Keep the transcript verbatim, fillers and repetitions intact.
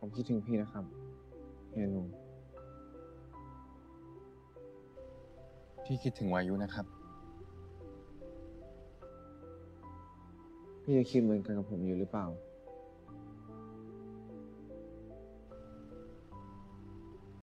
ผมคิดถึงพี่นะครับเฮียลุงพี่คิดถึงวายุนะครับพี่จะคิดเหมือนกันกับผมอยู่หรือเปล่า